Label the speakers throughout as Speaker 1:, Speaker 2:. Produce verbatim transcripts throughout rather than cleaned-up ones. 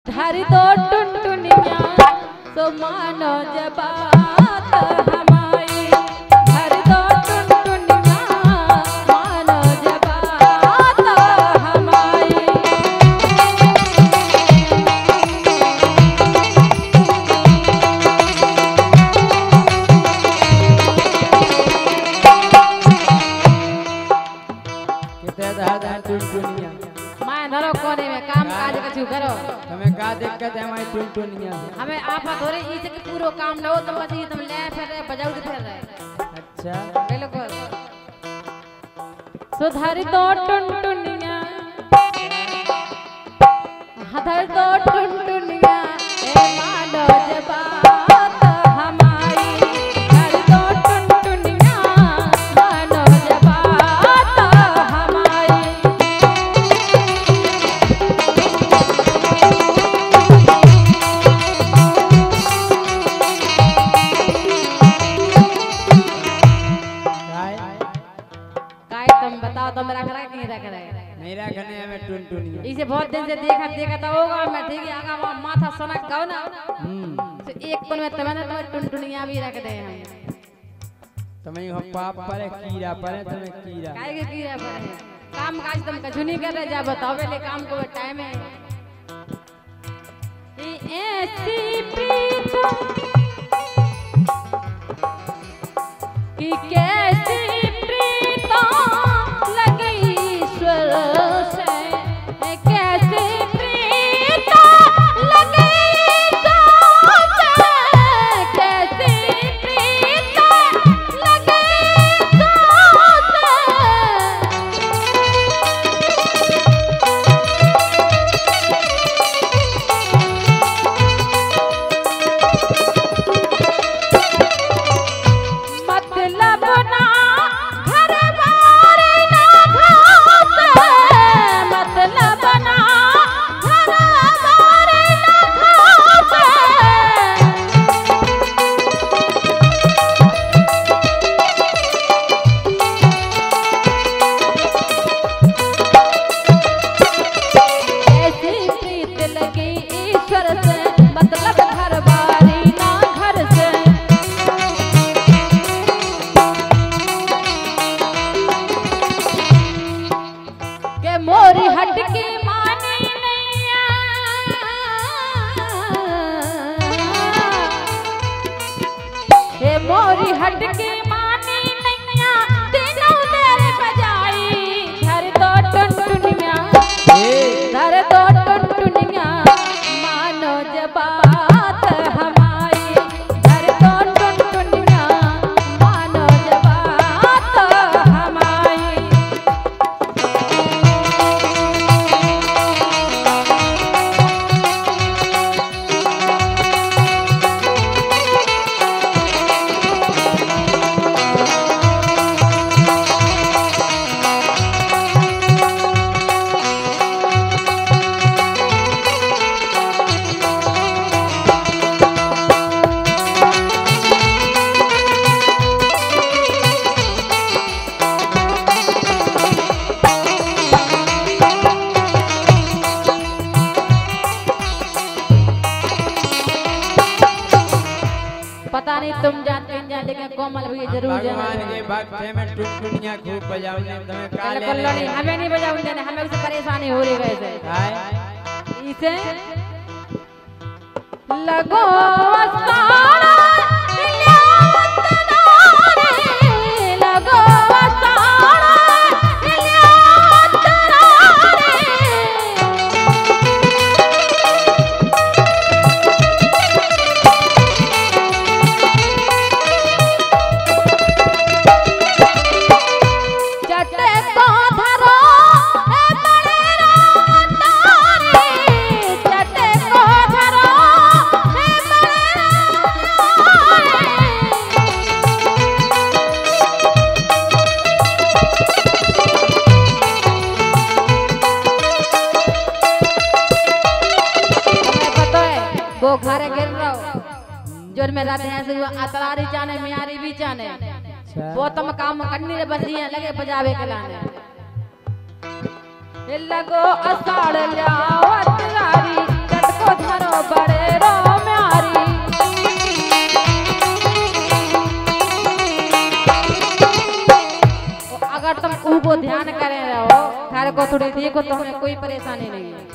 Speaker 1: धर दो टुनटुनिया सो मानो जबात हमारी, धर दो टुनटुनिया मानो जबात हमारी।
Speaker 2: कितने दादा टुनटुनिया
Speaker 1: मैं धरो कोने में काम काज कछु करो।
Speaker 2: हमें का दिक्कत है हमारी टुनटुनिया से?
Speaker 1: हमें आपा थोड़े इसे के पूरो काम न हो तो बस ये तुम ले फिर रहे बजाऊ फिर रहे।
Speaker 2: अच्छा
Speaker 1: बिल्कुल। सुधर दो टुनटुनिया, धर दो टुनटुनिया ए मानो जबात हमारी, धर दो टुनटुनिया मानो जबात हमारी। तुम बताओ तुम रख रहे नहीं रख रहे?
Speaker 2: नहीं रखने हमें टुनटुनिया।
Speaker 1: इसे बहुत दिन से देखा देखा तो होगा मैं ठीक है आगा वो माथा सनक गाओ ना।
Speaker 2: हम्म
Speaker 1: तो एक कोन में तुम्हें तो टुनटुनिया भी रख दे हम।
Speaker 2: तुम्हें हम पाप पर है कीड़ा पर है तुम्हें कीड़ा।
Speaker 1: काहे के कीड़ा पर है? काम काज तुम कछु नहीं कर रहे जा बताओ ले काम को टाइम है। ये ऐसी प्रीत कि कैसी मोरी हट के मानी नैया तीनों तेरे बजाई, धर दो टुनटुनिया धर दो टुनटुनिया मानो जबात हमारी, धर दो टुनटुनिया मानो जबात हमारी। पता नहीं तुम जानते हैं जान लेकिन कोमल भी जरूर जाना।
Speaker 2: भगवान के भक्त हैं में टुनटुनिया खूब बजाउने तुम्हें काले
Speaker 1: कल्लोनी हमें नहीं बजाऊं देने, हमें उससे परेशानी हो रही है वैसे इसे लगो वसाड़ा लगो वसाड़ा घरे गिर रहो जोर में रहते हैं से अतरारी चाने मियारी भी चाने वो तुम काम करनी रे बस ये लगे बजावे के लाने लगो असाड़ लिया अतरारी चटको देखो तो हमें कोई परेशानी नहीं है।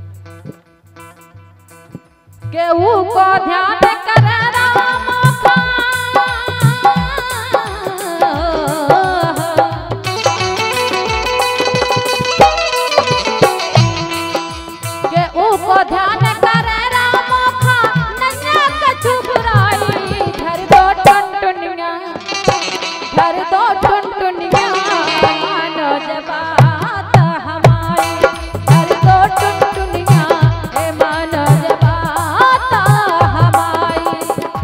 Speaker 1: केहू को ध्यान कर राम का केहू को ध्यान कर राम का नन्या कछु बुराई धर दो टुनटुनिया धर दो टुनटुनिया मानो जबात हमारी धर दो टुनटुनिया ए मानो जबात हमारी।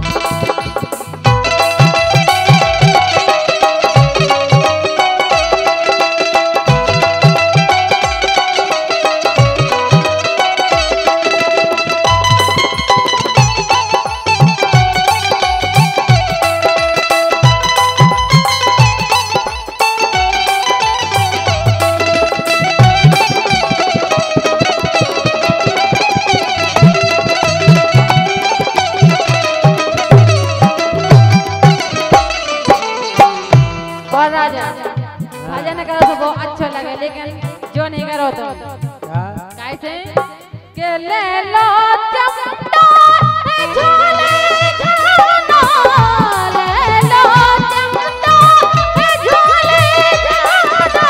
Speaker 1: और राजा भजन करो तो बहुत अच्छा लगे, लेकिन जो नहीं करो तो कैसे के ले लो चमटा झोले झाना ले लो चमटा झोले झाना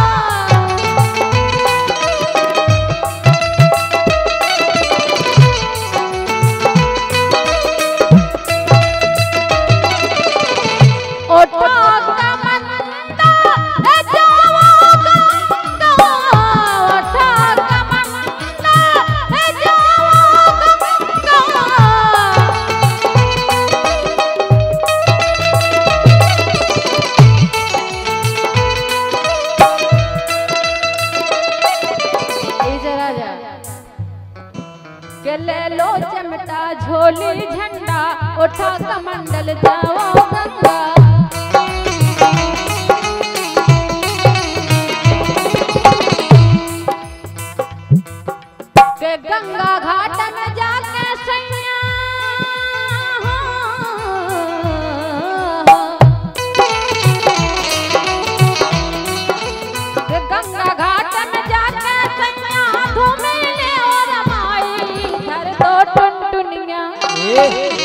Speaker 1: ओठा के ले लो चमटा झोली झंडा उठा कमंडल जाओ गंगा के गंगा घाट में जाके सैया के गंगा घाट में जाके सैया धूम ले और माई धर दो टुनटुनिया